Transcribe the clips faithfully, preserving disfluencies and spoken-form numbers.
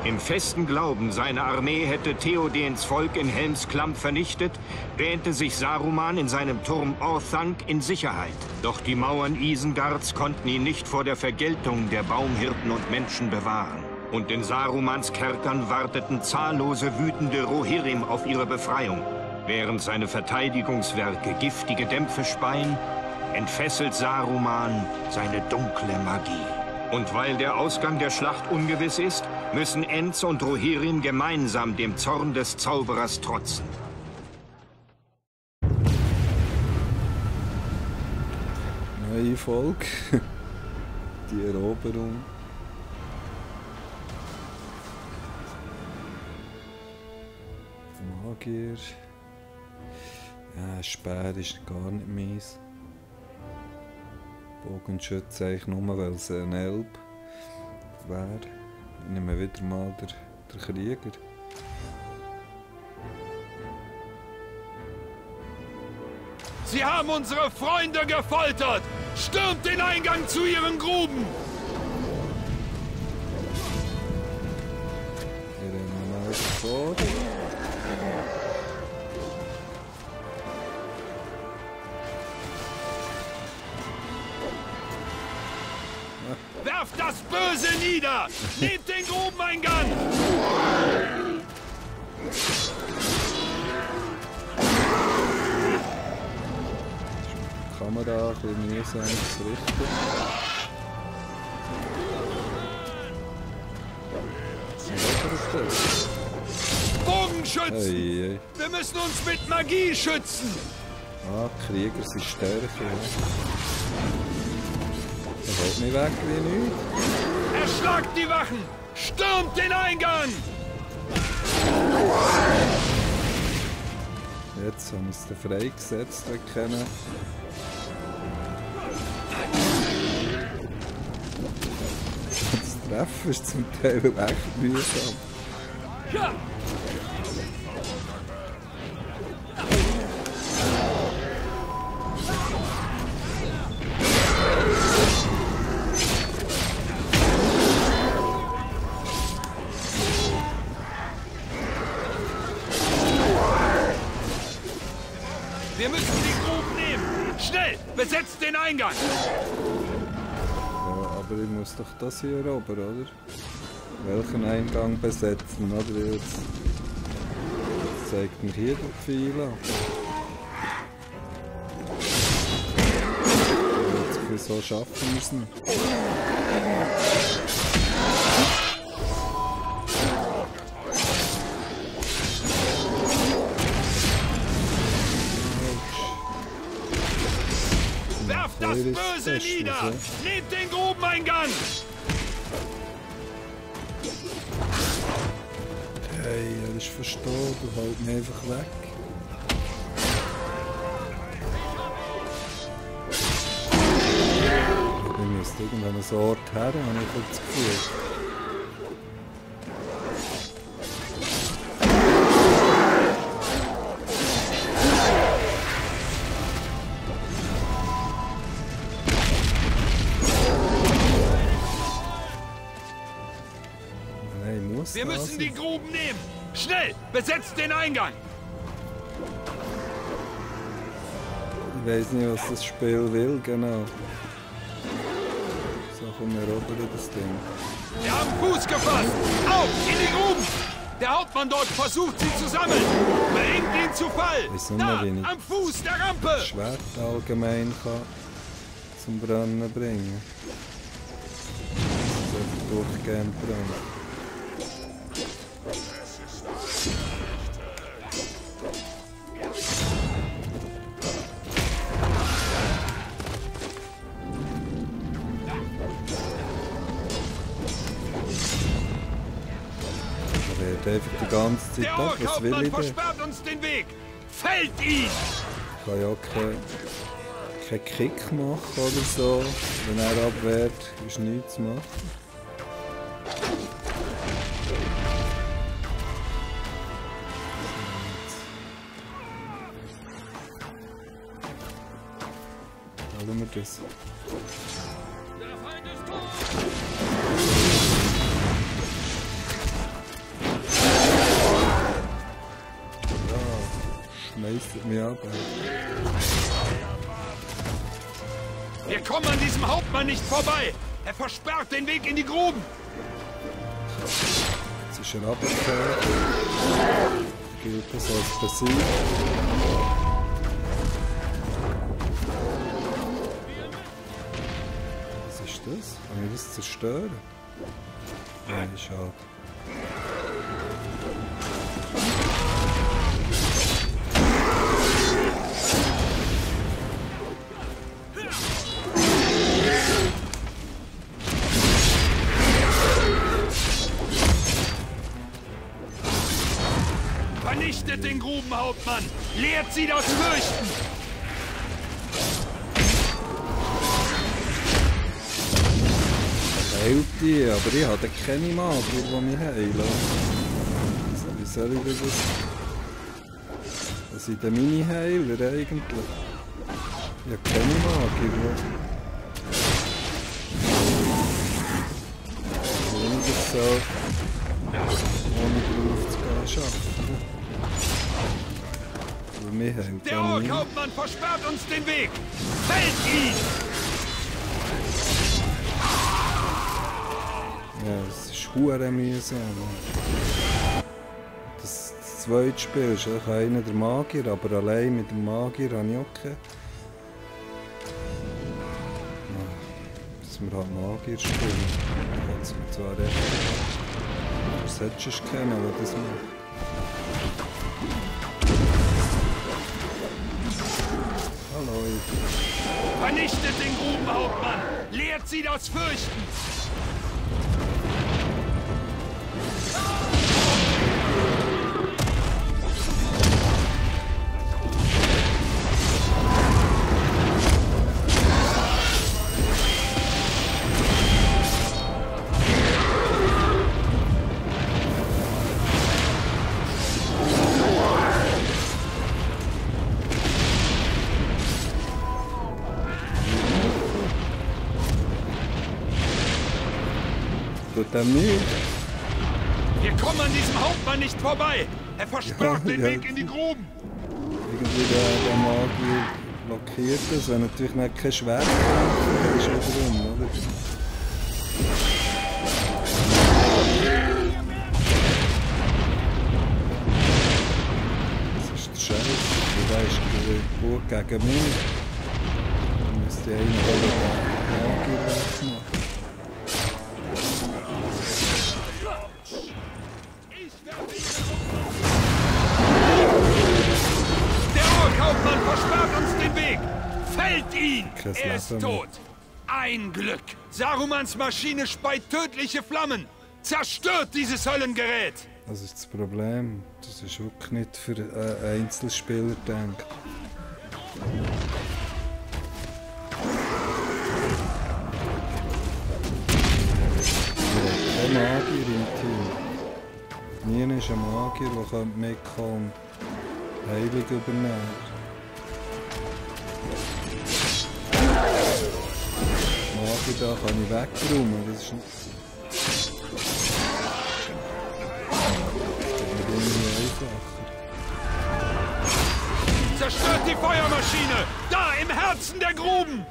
Im festen Glauben, seine Armee hätte Theodens Volk in Helms Klamm vernichtet, wähnte sich Saruman in seinem Turm Orthanc in Sicherheit. Doch die Mauern Isengards konnten ihn nicht vor der Vergeltung der Baumhirten und Menschen bewahren. Und in Sarumans Kerkern warteten zahllose wütende Rohirrim auf ihre Befreiung. Während seine Verteidigungswerke giftige Dämpfe speien, entfesselt Saruman seine dunkle Magie. Und weil der Ausgang der Schlacht ungewiss ist, müssen Ents und Rohirrim gemeinsam dem Zorn des Zauberers trotzen. Neue Folge. Die Eroberung. Magier. Ja, Speer ist gar nicht meins. Bogenschütze eigentlich nur, weil es ein Elb wäre. Ich nehme wieder mal der, der Krieger. Sie haben unsere Freunde gefoltert! Stürmt den Eingang zu ihren Gruben! Wir rennen mal vor. Werft das Böse nieder! Nehmt den Grubeneingang! Kamera ein bisschen mühsam zu richten. Bogenschützen! Ei, ei. Wir müssen uns mit Magie schützen! Ah, Krieger sind stärker. Er holt mich weg wie nichts. Erschlagt die Wachen! Stürmt den Eingang! Jetzt haben wir es dann freigesetzt, wir kennen. Das Treffen ist zum Teil echt mühsam. Ja. Wir müssen die Gruben nehmen! Schnell! Besetzt den Eingang! Ja, aber ich muss doch das hier erobern, oder? Welchen Eingang besetzen, oder? Jetzt zeigt mir hier der Pfeil an. Jetzt so schaffen wir es nicht. Das Böse nieder! Nehmt den Grubeneingang! Hey, er ist verstorben, du halt mich einfach weg. Ich müsste irgendwann an einen Ort her, habe ich das Gefühl. Wir müssen die Gruben nehmen! Schnell! Besetzt den Eingang! Ich weiß nicht, was das Spiel will, genau. So, komm, wir erobern das Ding. Wir haben Fuß gefasst! Auf! In die Gruben! Der Hauptmann dort versucht, sie zu sammeln! Bringt ihn zu Fall! Da! Am Fuß der Rampe! Das Schwert allgemein kann zum Brennen bringen. Das sollte durchgehend brennen. Einfach die ganze Zeit der ab, was will ich versperrt uns den Weg! Fällt ihn! Ich kann ja keinen kein Kick machen oder so. Wenn er abwehrt, ist nichts zu machen. Schauen wir das. kommen an diesem Hauptmann nicht vorbei. Er versperrt den Weg in die Gruben. Jetzt ist er runtergefallen. Gilt das als besiegt. Was ist das? Kann ich das zerstören? Nein, schade. Vernichtet den Grubenhauptmann! Lehrt sie das Fürchten! Heilt die, aber ich habe keine Magier, die mich heilen. Wie soll ich das? Was sind denn meine Heiler eigentlich? Ich habe keine Magier. Ohne das so, ohne drauf zu gehen, schaffen. Der Orkhauptmann versperrt uns den Weg! Fällt ihn! Ja, es ist verdammt mühsam. Das zweite Spiel ist auch einer der Magier, aber allein mit dem Magier habe ich auch keine. Dass wir halt Magier spielen. Ich kann es mir zwar recht. Du solltest es kennen, aber das macht. Hallo. Vernichtet den Grubenhauptmann! Lehrt sie das Fürchten! Tut er nicht? Wir kommen an diesem Hauptmann nicht vorbei! Er versperrt ja, den ja. Weg in die Gruben! Irgendwie der, der Magier blockiert das, wenn natürlich nicht kein Schwert ist, ist wieder rum, oder? Das ist der Scheiß. Der ist gut gegen mich. Da müsste ich einen den Magier wegmachen. Hauptmann versperrt uns den Weg! Fällt ihn! Chris Er ist tot! Ein Glück! Sarumans Maschine speit tödliche Flammen! Zerstört dieses Höllengerät! Das ist das Problem. Das ist wirklich nicht für einen Einzelspieler gedacht. Wir haben keinen Magier im Team. Niemand ist ein Magier, der mitkommen und Heilung übernehmen. Magier da kann ich wegräumen, das ist nicht... Das geht irgendwie einfacher. Zerstört die Feuermaschine! Da, im Herzen der Gruben!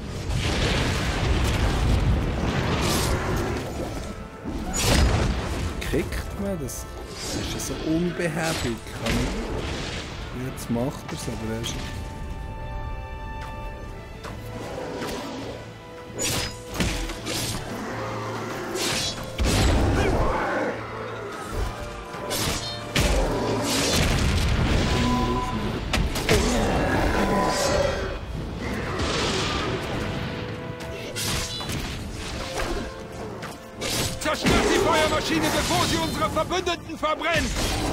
Kriegt man das? Das ist so unbehäbig. Jetzt macht er es, aber er ist... Zerstört die Feuermaschine, bevor sie unsere Verbündeten verbrennt!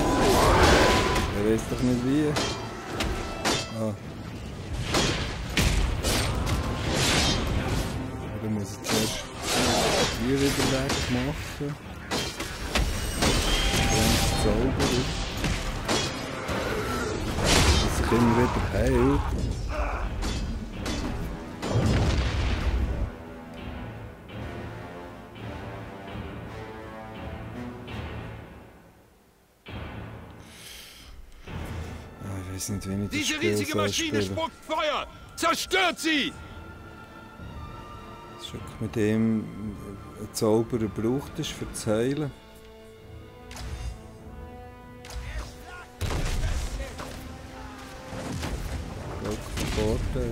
Er weiß doch nicht wie. Ah. Oder muss ich zuerst hier wieder wegmachen? Ganz sauber ist. Dass ich immer wieder heilt. Ich weiß nicht, wie ich das Diese Spiel riesige Maschine spielen. spuckt Feuer! Zerstört sie! Dass mit dem ein Zauberer braucht ist für das Heilen. Wirklich Vorteil.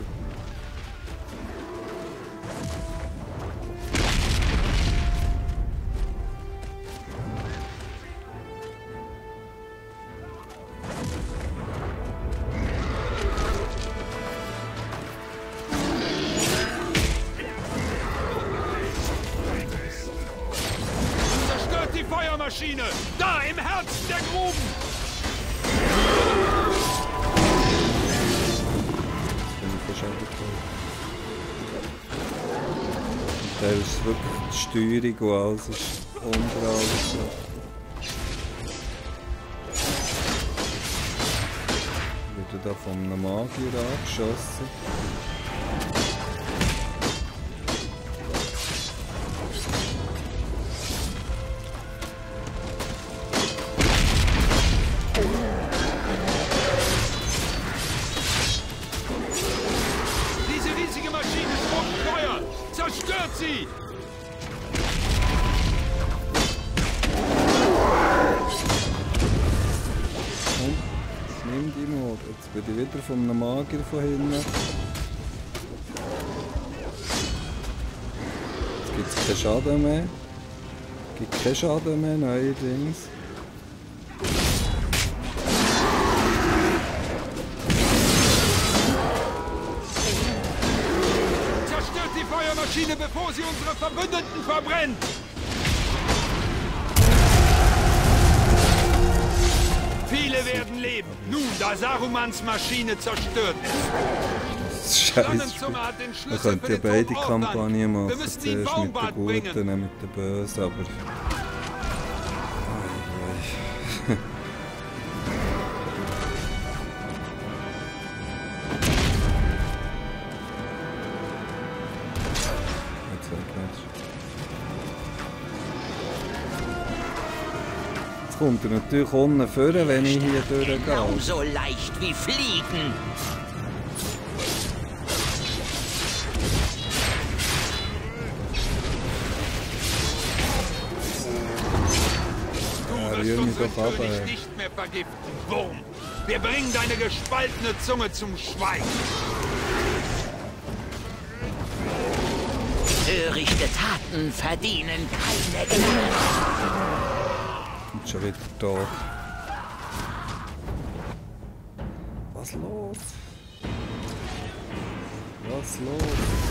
Feuermaschine! Da, im Herzen der Gruben! Da ist wirklich die Steuerung und alles ist unter alles so. Wird da von einem Magier angeschossen. Zerstört sie! Und jetzt nimm die mal. Jetzt bin ich wieder von einem Magier von hinten. Jetzt gibt es keinen Schaden mehr. Es gibt keinen Schaden mehr, neuerdings. Maschine, bevor sie unsere Verbündeten verbrennt! Viele werden leben, nun da Sarumans Maschine zerstört ist. Scheiße. Man könnte ja beide Kampagnen machen. Wir müssen zuerst mit der Guten, dann mit der Bösen, aber... Jetzt kommt er natürlich unten vorne, wenn ich hier durchgehe. Genauso leicht wie Fliegen. Du wirst unseren König nicht mehr vergiften, Wurm. Wir bringen deine gespaltene Zunge zum Schweigen. Törichte Taten verdienen keine Gnade. Und schon wieder tot. Was los? Was los?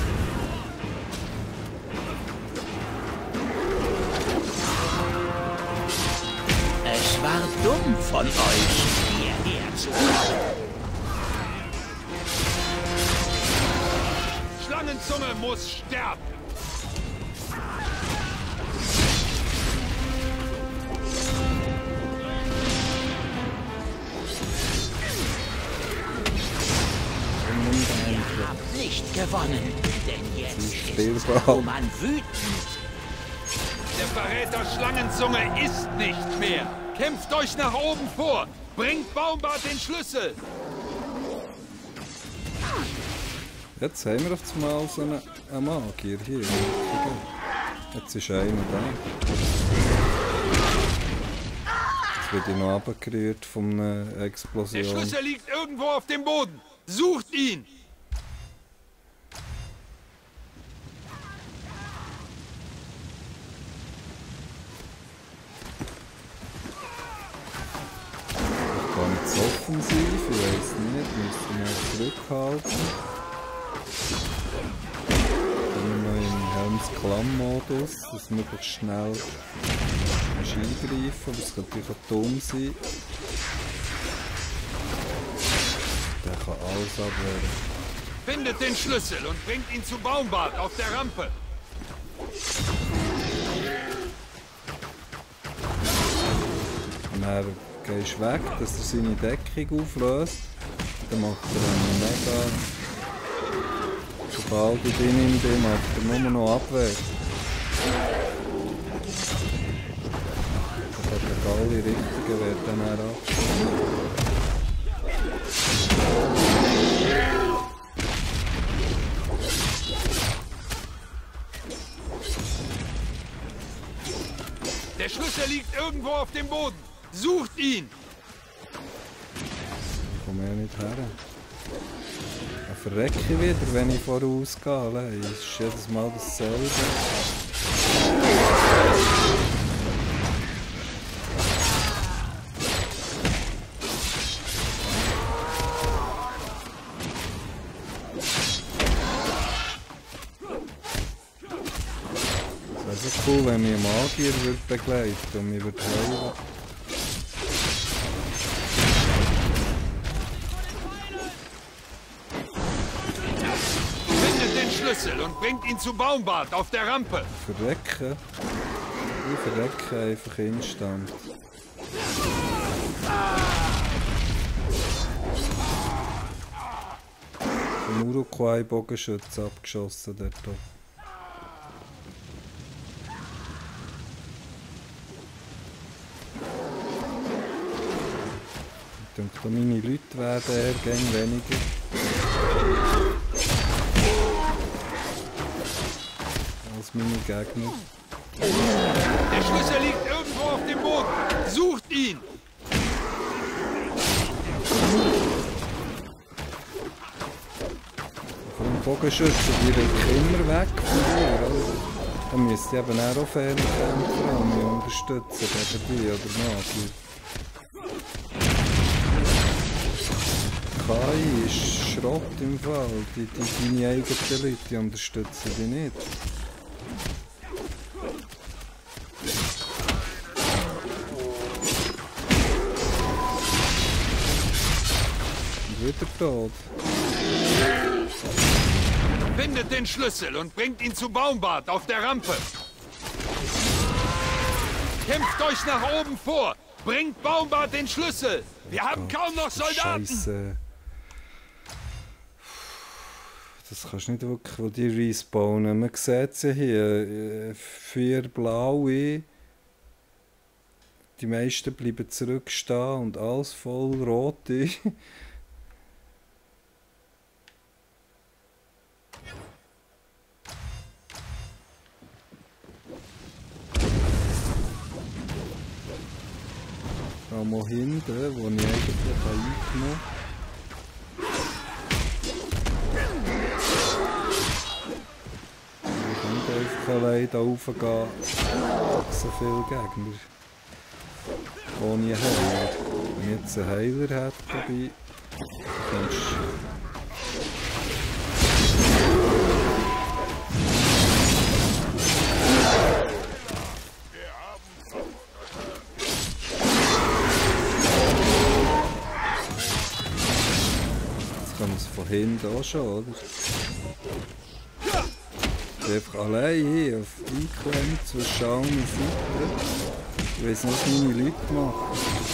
Es war dumm von euch, hierher zu kommen. Schlangenzunge muss sterben. Ihr habt nicht gewonnen, denn jetzt ist Saruman wütend. Der Verräter Schlangenzunge ist nicht mehr. Kämpft euch nach oben vor. Bringt Baumbart den Schlüssel. Jetzt haben wir auf einmal so einen, einen Magier hier. Jetzt ist einer da. Jetzt wird ich noch runtergerührt von einer Explosion. Der Schlüssel liegt irgendwo auf dem Boden. Sucht ihn! Gar nicht so offensiv, ich weiß nicht, müssen wir zurückhalten. Dann sind wir noch im Helms-Klamm-Modus, dass wir möglichst schnell eingreifen, aber es könnte natürlich auch dumm sein. Der kann alles abwehren. Findet den Schlüssel und bringt ihn zu Baumbart auf der Rampe. Und dann gehst du weg, dass er seine Deckung auflöst. Dann macht er einen mega... Sobald ich ihn in bin, macht er nur noch Abwehr. Das hat der alle richtige Wert dann auch. Der Schlüssel liegt irgendwo auf dem Boden. Sucht ihn! Ich komme ja nicht her. Ich verrecke wieder, wenn ich vorausgehe. Es ist jedes Mal dasselbe. Es wäre so cool, wenn mich ein Magier würde begleiten und mich würde heilen. Und bringt ihn zu Baumbart auf der Rampe. Verrecken? Ich verrecke einfach instant. Ein Uruguay-Bogenschütze abgeschossen dort. Ich denke, meine Leute werden eher gern weniger. Meine Gegner. Der Schlüssel liegt irgendwo auf dem Boden. Sucht ihn! Vom Bogenschützen, die rücken immer weg von dir. Da müsst ihr eben auch Fernkämpfer und mich unterstützen gegen die oder Magier. K I ist Schrott im Fall. Die, die, deine eigenen Leute die unterstützen dich nicht. Wieder tot. Findet den Schlüssel und bringt ihn zu Baumbart auf der Rampe. Kämpft euch nach oben vor. Bringt Baumbart den Schlüssel. Wir oh haben Gott, kaum noch Soldaten. Scheiße. Das kannst du nicht wirklich, wo die respawnen. Man sieht es ja hier. Vier blaue. Die meisten bleiben zurückstehen und alles voll rote. Mal hinten, wo ich eigentlich eingenommen habe. Ich kann nicht einfach allein da raufgehen. So viele Gegner. Ohne einen Heiler. Wenn ich jetzt einen Heiler hätte dabei, kannst du. Von hinten auch schon, oder? Ich bin einfach allein hier auf eingeklemmt zwischen allen Seiten. Ich weiss nicht, was meine Leute machen.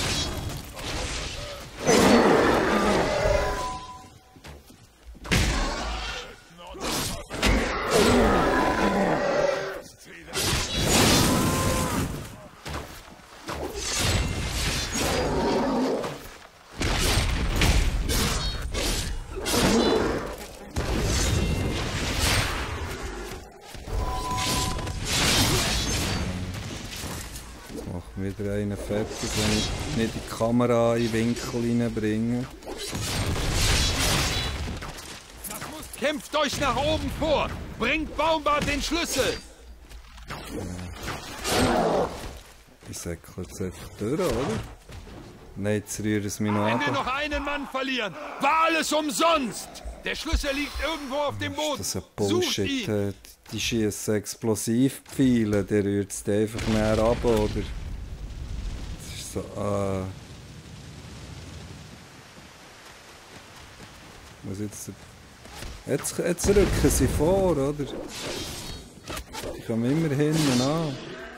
Wieder einen fertig, wenn ich nicht die Kamera in den Winkel reinbringe. Kämpft euch nach oben vor! Bringt Baumbart den Schlüssel! Ich säckle jetzt einfach durch, oder? Nein, jetzt rühren es mich noch ab. Wenn wir noch einen Mann verlieren, war alles umsonst! Der Schlüssel liegt irgendwo auf dem Boden. Das ist ein Bullshit. Die schießen Explosivpfeile, der rührt es einfach näher ab, oder? So, äh. Was jetzt. Jetzt, jetzt rücken sie vor, oder? Die kommen immer hinten an.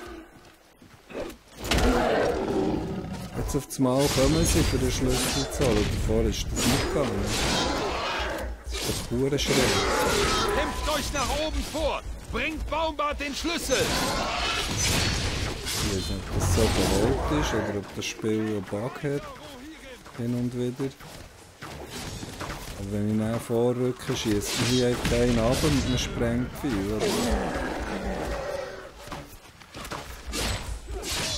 Jetzt auf das Mal kommen sie für den Schlüssel zu holen. Davor ist das nicht gegangen. Das ist doch pure Schritt. Kämpft euch nach oben vor! Bringt Baumbart den Schlüssel! Ich weiß nicht, ob das so gewollt ist oder ob das Spiel einen Bug hat. Hin und wieder. Aber wenn ich näher vorrücke, schießt ich hier einfach einen ab und man sprengt viel. Oder?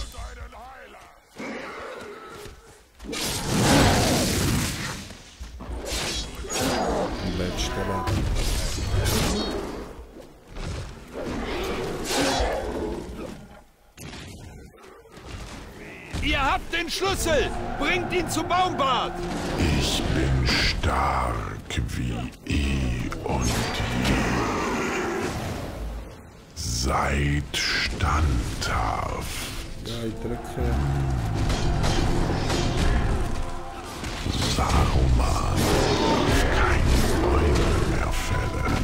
Ihr habt den Schlüssel! Bringt ihn zu Baumbart! Ich bin stark wie eh und je. Seid standhaft. Ja, ich drücke. Saruman darf keine Bäume mehr fällen.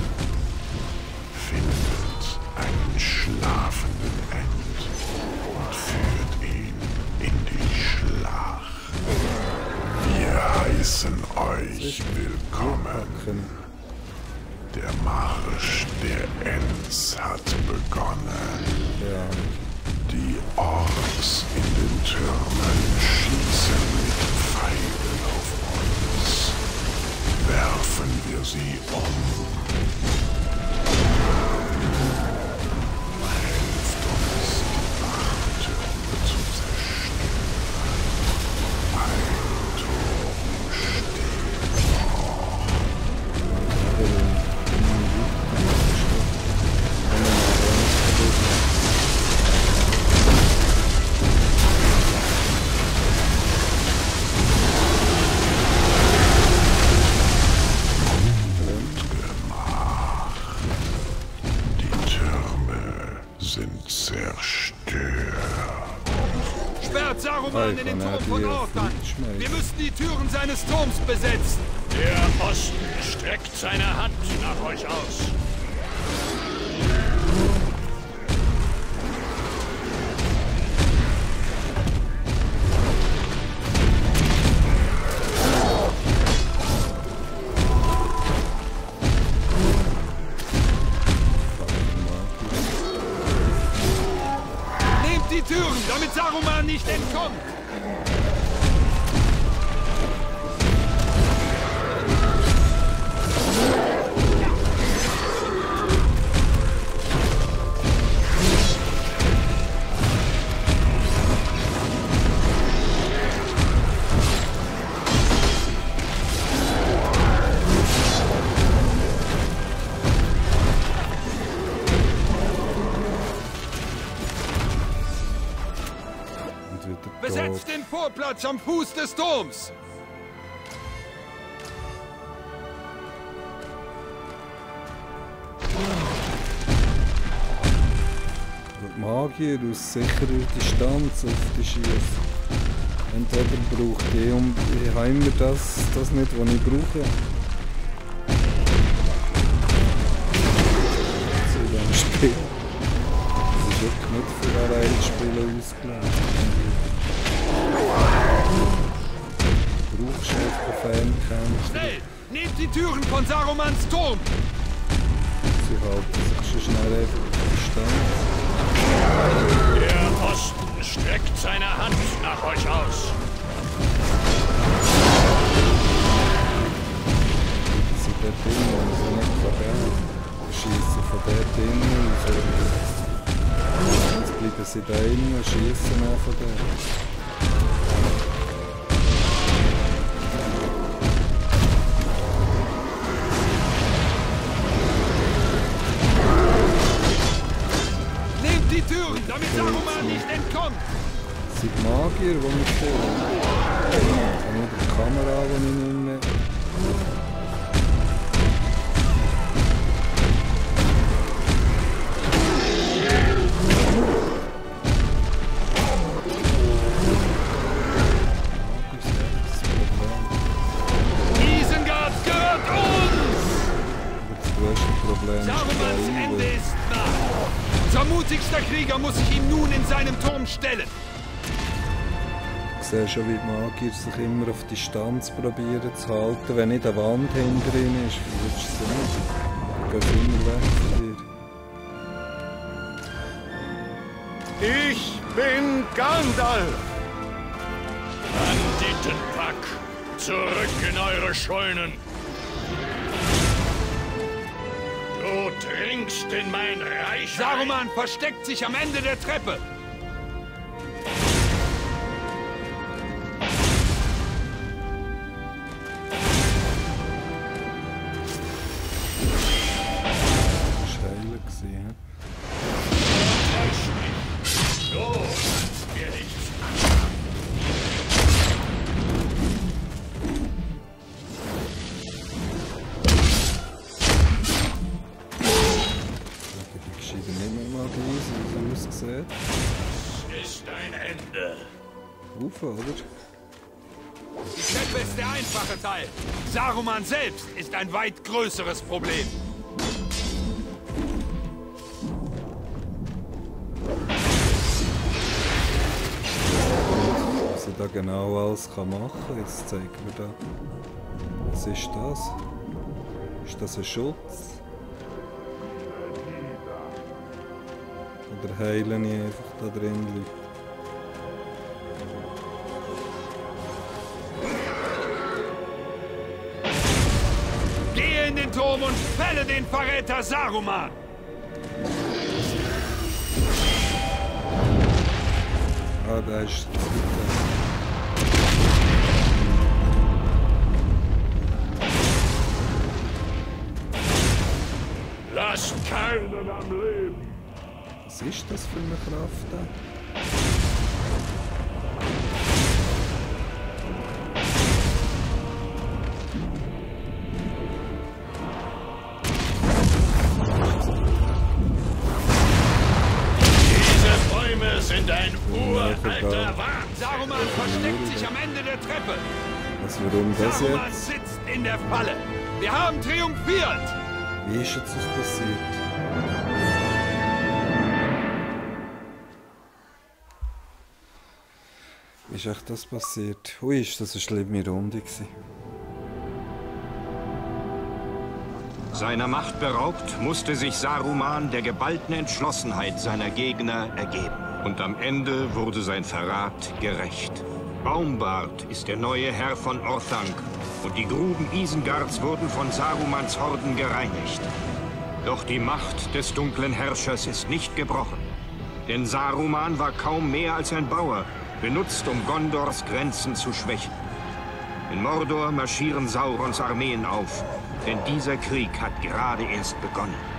Findet einen schlafenden End und führt ihn in die Schlacht. Wir heißen euch willkommen. Der Marsch der Ents hat begonnen. Ja. Die Orks in den Türmen schießen mit Pfeilen auf uns. Werfen wir sie um. Helft uns, die Wachtürme zu zerstören. Ein Turm steht noch. Saruman in den Turm von Orthanc. Wir müssen die Türen seines Turms besetzen. Der Osten streckt seine Hand nach euch aus. Nehmt die Türen, damit Saruman nicht entkommt. Besetzt den Vorplatz am Fuß des Turms! Die Magier aus sicherer Distanz auf die Schieße. Entweder braucht ich und ich habe immer das, das nicht, was ich brauche. Zu diesem Spiel. Das ist wirklich nicht für Arena-Spiele ausgelegt. Du brauchst einfach Fernkämpfe. Schnell! Nehmt die Türen von Sarumans Turm! Sie halten sich schon schnell einfach auf Distanz. Der Osten streckt seine Hand nach euch aus. Sie sind dort drinnen, also nicht von denen. Sie schiessen von dort drinnen und so. Jetzt bleiben sie da drinnen und schiessen auch von dort. Die Türen, damit Saruman nicht entkommt! Das sind die Magier, die mich sehen. Und nur die Kamera, die ich nicht mehr... Isengard gehört uns! Das größte Problem ist Sarumans Ende ist nah! Unser mutigster Krieger muss sich ihm nun in seinem Turm stellen. Ich sehe schon, wie die Magier sich immer auf Distanz probieren zu halten. Wenn nicht eine Wand hinter ihnen ist, verwirrst du sie nicht. Dann gehen sie immer weg von dir. Ich bin Gandalf! Banditenpack, zurück in eure Scheunen! Du dringst in mein Reich. Saruman versteckt sich am Ende der Treppe. Das war heilig gewesen, Täusch mich. So kannst mir nichts anfangen. Magie, so wie es aussieht. Ist ein Ende. Ufer, oder? Die Treppe ist der einfache Teil. Saruman selbst ist ein weit größeres Problem. Was er da genau alles kann machen kann, jetzt zeigt mir da. Was ist das? Ist das ein Schutz? Oder heilen ich einfach da drin Leute? Gehe in den Turm und fälle den Verräter Saruman! Ah, da ist das. Lasst keinen am Leben. Was ist das für eine Kraft da? Diese Bäume sind ein uralter Wahn. Saruman versteckt sich am Ende der Treppe. Was, warum das Saruman jetzt? sitzt in der Falle. Wir haben triumphiert. Wie ist jetzt das passiert? Wie ist echt das passiert? Ui, ist das eine schlimme Runde gewesen. Seiner Macht beraubt, musste sich Saruman der geballten Entschlossenheit seiner Gegner ergeben. Und am Ende wurde sein Verrat gerächt. Baumbart ist der neue Herr von Orthanc und die Gruben Isengards wurden von Sarumans Horden gereinigt. Doch die Macht des dunklen Herrschers ist nicht gebrochen. Denn Saruman war kaum mehr als ein Bauer, benutzt, um Gondors Grenzen zu schwächen. In Mordor marschieren Saurons Armeen auf, denn dieser Krieg hat gerade erst begonnen.